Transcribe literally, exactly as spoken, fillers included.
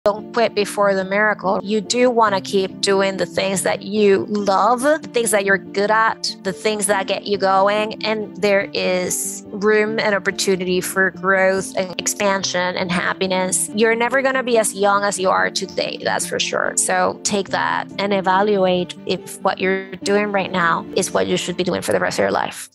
Don't quit before the miracle. You do want to keep doing the things that you love, the things that you're good at, the things that get you going. And there is room and opportunity for growth and expansion and happiness. You're never going to be as young as you are today, that's for sure. So take that and evaluate if what you're doing right now is what you should be doing for the rest of your life.